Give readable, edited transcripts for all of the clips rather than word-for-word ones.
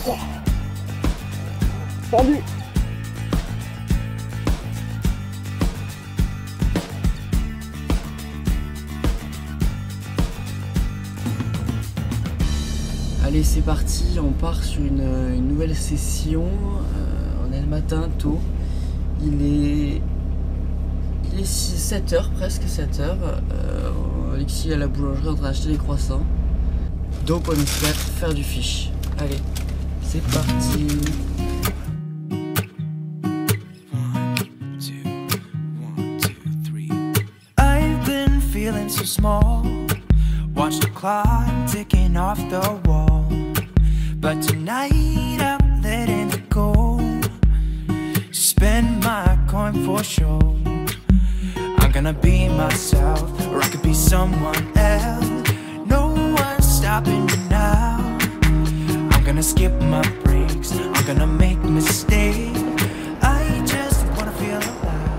Tendu. Allez, c'est parti, on part sur une nouvelle session. On est le matin tôt. Il est 7h, presque 7h. Alexis est à la boulangerie en train d'acheter des croissants. Donc on espère faire du fish. Allez, c'est parti. I've been feeling so small. Watch the clock ticking off the wall. But tonight I'm letting it go. Spend my coin for sure. I'm gonna be myself, or I could be someone else. No one's stopping me now. I'm gonna skip my breaks, I'm gonna make mistakes. I just wanna feel alive.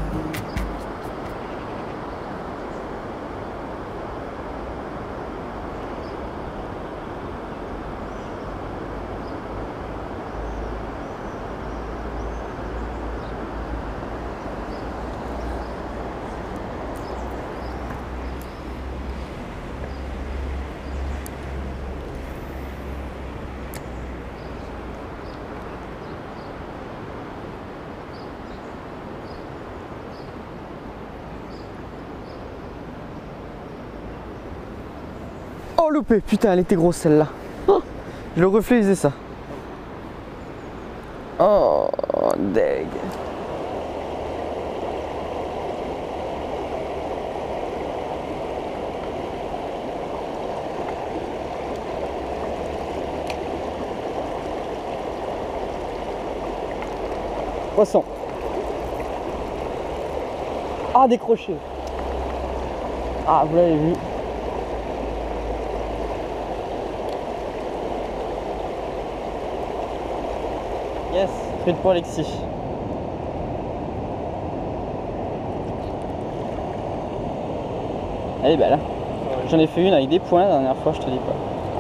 Oh loupé, putain elle était grosse celle-là. Oh, le reflet faisait ça. Oh deg. Poisson. Ah décroché. Ah vous l'avez vu. Yes, truite pour Alexis. Elle est belle. J'en ai fait une avec des points la dernière fois, je te dis pas.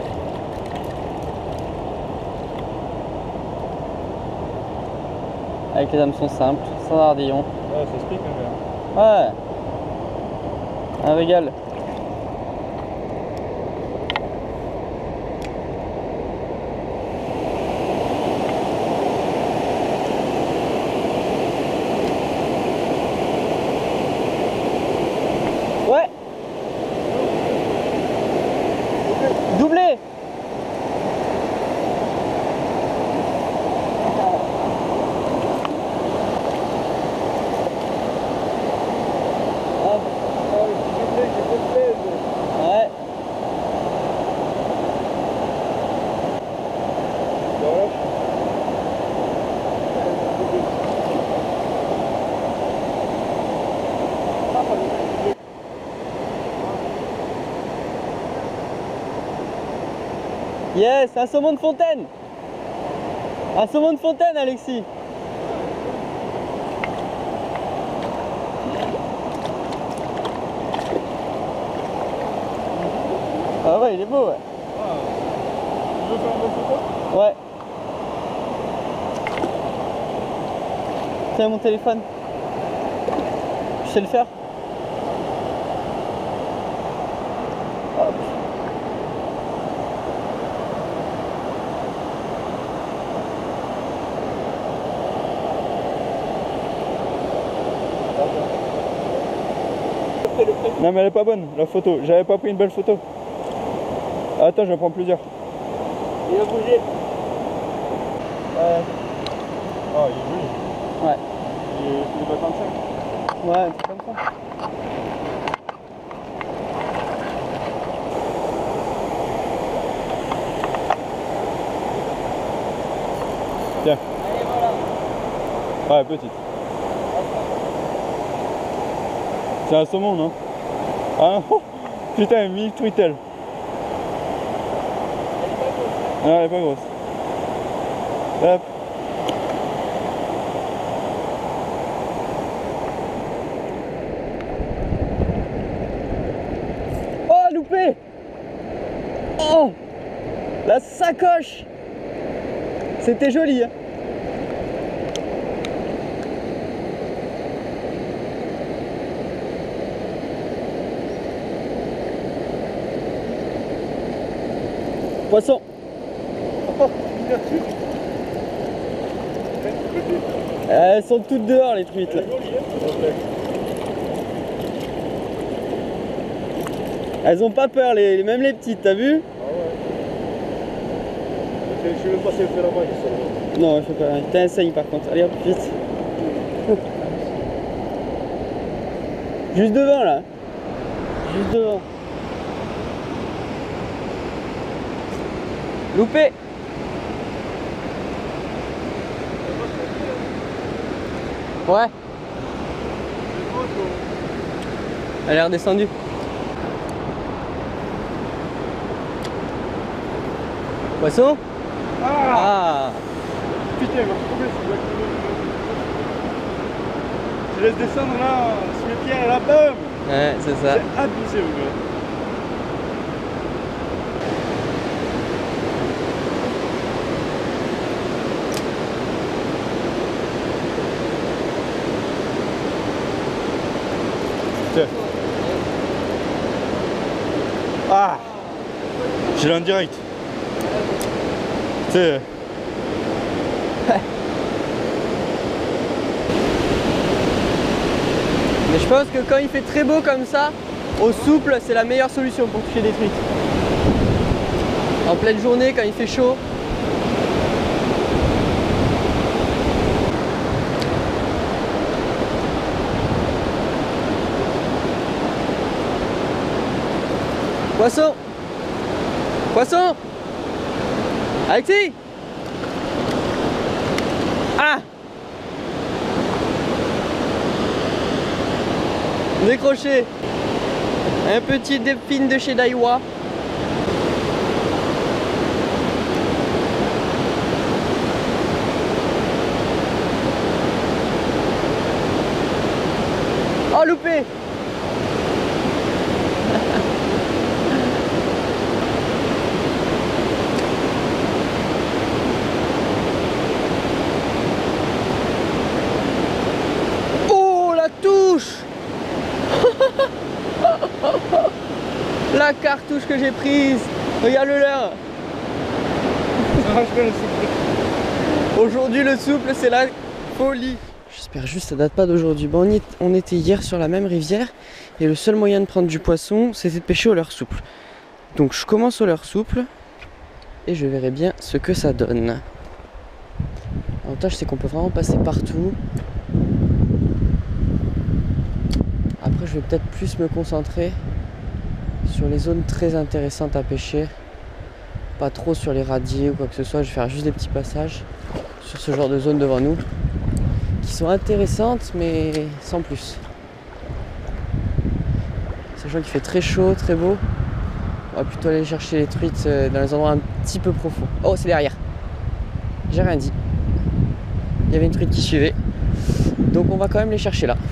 Avec les hameçons simples, sans ardillon. Ouais, ça se pique même. Ouais. Un régal. Ouais. Doublé. Ouais. Yes, un saumon de fontaine. Un saumon de fontaine, Alexis. Ah ouais, il est beau, ouais. Tu veux faire une bonne photo? Ouais. Tiens mon téléphone. Je sais le faire. Hop. Non mais elle est pas bonne la photo, j'avais pas pris une belle photo. Attends, je vais en prendre plusieurs. Il a bougé. Oh, il est joli. Ouais. Il est pas 35. Ouais, c'est comme ça. Tiens. Allez, voilà. Ouais, petite. C'est un saumon, non? Ah non. Putain, mille truitelle. Non, elle est pas grosse. Hop. Oh, loupé. Oh, la sacoche. C'était joli. Hein. Poisson. Elles sont toutes dehors les truites là. Elles ont pas peur, même les petites, t'as vu? Je vais même passer le faire la main. Non, il faut pas. T'enseignes par contre. Allez hop, vite. Juste devant là. Juste devant. Loupé. Ouais. Elle est redescendue. Poisson? Ah. Putain, il va tomber, je laisse descendre là, sous les pieds à la pomme. Ouais, c'est ça. C'est abusé, mon gars. Tiens. Ah, j'ai l'en direct. C'est... Mais je pense que quand il fait très beau comme ça, au souple, c'est la meilleure solution pour toucher des truites. En pleine journée, quand il fait chaud. Poisson! Poisson! Alexis! Ah! Décroché! Un petit delphine de chez Daiwa. Oh, loupé! La cartouche que j'ai prise. Regarde-le là. Aujourd'hui le souple c'est la folie. J'espère juste que ça date pas d'aujourd'hui. Bon, on était hier sur la même rivière et le seul moyen de prendre du poisson c'était de pêcher au leurre souple. Donc je commence au leurre souple et je verrai bien ce que ça donne. L'avantage c'est qu'on peut vraiment passer partout. Après je vais peut-être plus me concentrer sur les zones très intéressantes à pêcher, pas trop sur les radiers ou quoi que ce soit. Je vais faire juste des petits passages sur ce genre de zones devant nous qui sont intéressantes mais sans plus. Sachant qu'il fait très chaud, très beau, on va plutôt aller chercher les truites dans les endroits un petit peu profonds. Oh, c'est derrière, j'ai rien dit, il y avait une truite qui suivait, donc on va quand même les chercher là.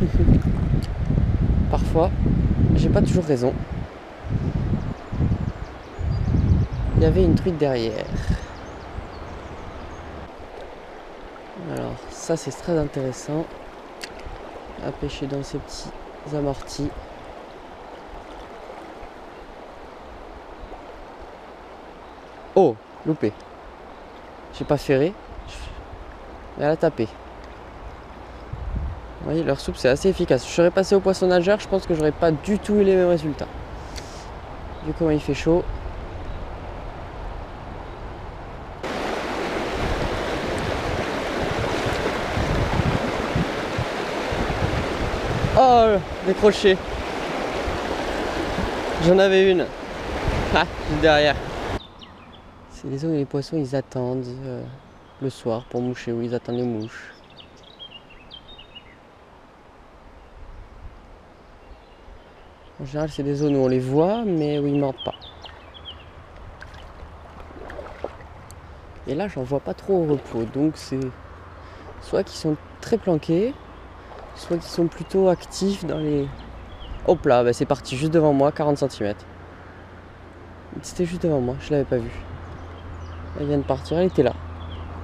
Parfois j'ai pas toujours raison. Il y avait une truite derrière. Alors ça c'est très intéressant à pêcher dans ces petits amortis. Oh, loupé. J'ai pas ferré, mais elle a tapé. Vous voyez, leur soupe c'est assez efficace. Je serais passé au poisson nageur, je pense que j'aurais pas du tout eu les mêmes résultats. Vu comment il fait chaud. Oh, décroché. J'en avais une. Ah, juste derrière. C'est les zones où les poissons ils attendent le soir pour moucher, où ils attendent les mouches. En général, c'est des zones où on les voit, mais où ils mordent pas. Et là, j'en vois pas trop au repos, donc c'est soit qu'ils sont très planqués, soit qu'ils sont plutôt actifs dans les... Hop là, bah c'est parti, juste devant moi, 40 cm. C'était juste devant moi, je l'avais pas vu. Elle vient de partir, elle était là.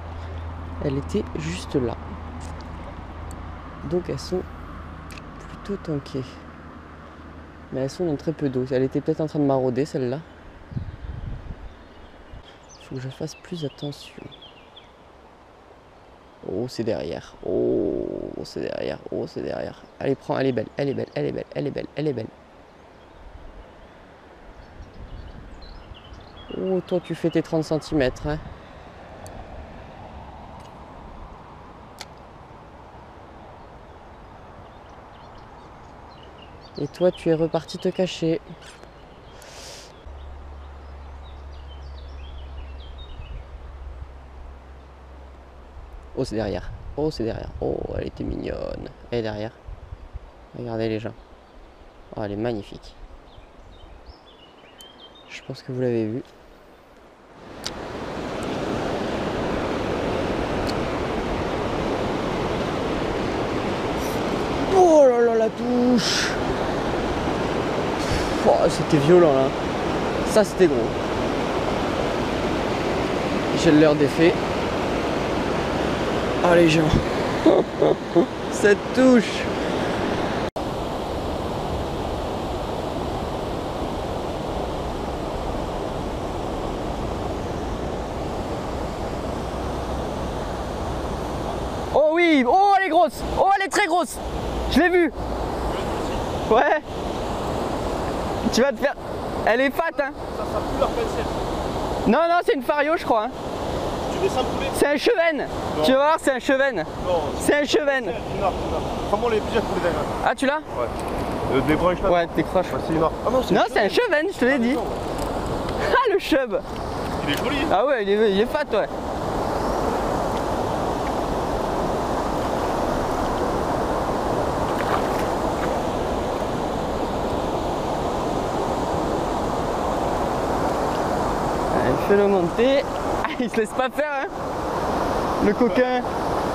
elle était juste là. Donc elles sont plutôt tankées. Mais elles sont dans très peu d'eau. Elle était peut-être en train de marauder celle-là. Il faut que je fasse plus attention. Oh, c'est derrière. Oh, c'est derrière. Oh, c'est derrière. Allez, prends, elle est belle. Elle est belle. Elle est belle. Elle est belle. Elle est belle. Oh, toi, tu fais tes 30 cm. Hein. Et toi, tu es reparti te cacher. Oh, c'est derrière. Oh, c'est derrière. Oh, elle était mignonne. Elle est derrière. Regardez les gens. Oh, elle est magnifique. Je pense que vous l'avez vu. Oh là là, la touche. Oh, c'était violent là. Ça, c'était gros. J'ai l'heure d'effet. Oh les gens. Cette touche. Oh oui. Oh, elle est grosse. Oh, elle est très grosse. Je l'ai vue. Ouais. Tu vas te faire... Elle est fat hein. Ça sera plus leur pincette. Non, non, c'est une fario je crois hein. Tu descends poulet? C'est un chevenne. Non. Tu vas voir, c'est un chevenne. Non. C'est un chevenne. Une arbre. Comment les plusieurs poules derrière? Ah, tu l'as? Ouais. Débranche là. Ouais, décroche. Ouais, c'est une arbre. Ah non, C'est un chevenne, je te l'ai dit. Ah, le chub. Il est joli. Ah ouais, il est fat, ouais. Fais-le monter. Ah, il se laisse pas faire, hein. Le coquin.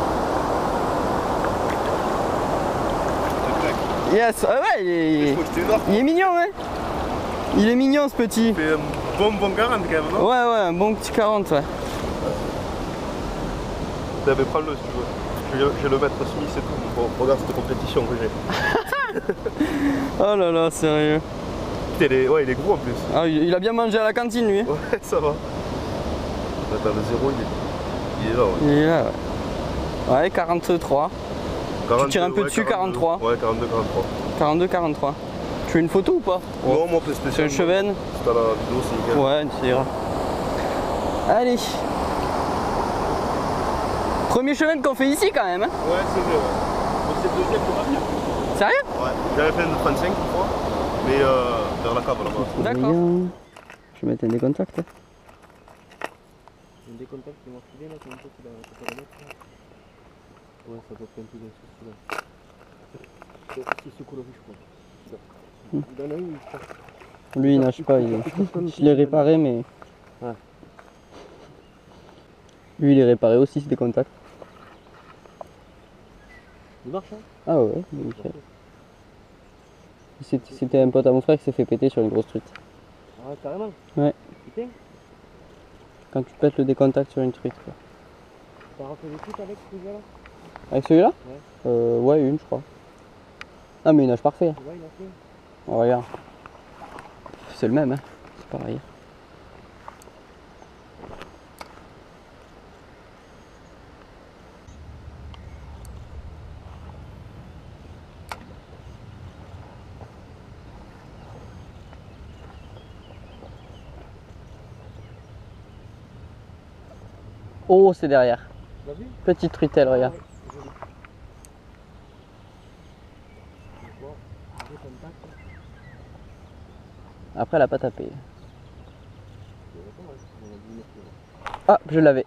Yes, ah ouais, il est mignon, hein. Il est mignon, ce petit. Il fait un bon 40 quand même, non? Ouais, un bon petit 40, ouais. T'avais pas le si tu veux. Je vais le mettre Smith et tout. Regarde cette compétition que j'ai. Oh là là, sérieux. Ouais, il est gros en plus. Ah, il a bien mangé à la cantine, lui. Ouais, ça va. Attends, le 0, il est là, ouais. Il est là, ouais. Ouais, 43. 42, tu tires un peu dessus, 42, 43. Ouais, 42, 43. 42, 43. Tu veux une photo ou pas? Non, mon PlayStation. C'est un chevenne. C'est à la vidéo, c'est nickel. Ouais, ça ira. Allez. Premier chevenne qu'on fait ici, quand même. Hein. Ouais, c'est vrai, ouais. Bon, c'est le deuxième pour venir. Sérieux? Ouais. J'avais fait un de 35 une fois, mais vers la cave là-bas. D'accord. Je vais mettre un décontact. Un décontact qui m'a filé là, comment ça tu vas le mettre là? Ouais, ça doit être un peu dans ce coup-là. C'est ce coup-là, je crois. Il en a une, je crois. Lui, il nage pas. Je l'ai réparé, mais. Ouais. Lui, il est réparé aussi, c'est des contacts. Il marche, hein? Ah ouais, nickel. C'était un pote à mon frère qui s'est fait péter sur une grosse truite. Ah, carrément? Ouais. Putain? Quand tu pètes le décontact sur une truite, quoi. T'as refait des trucs avec celui-là? Avec celui-là? Ouais. Ouais, une, je crois. Ah, mais il nage parfait. Ouais, il a fait. Oh, regarde. C'est le même, hein. C'est pareil. Oh, c'est derrière. Tu l'as vu? Petite truitelle, regarde. Ouais, joli. Je vois, un décontact. Après, elle a pas tapé. Ah, je l'avais.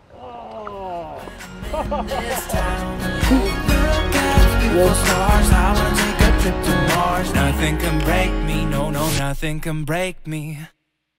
Nothing can break me, no, nothing can break me.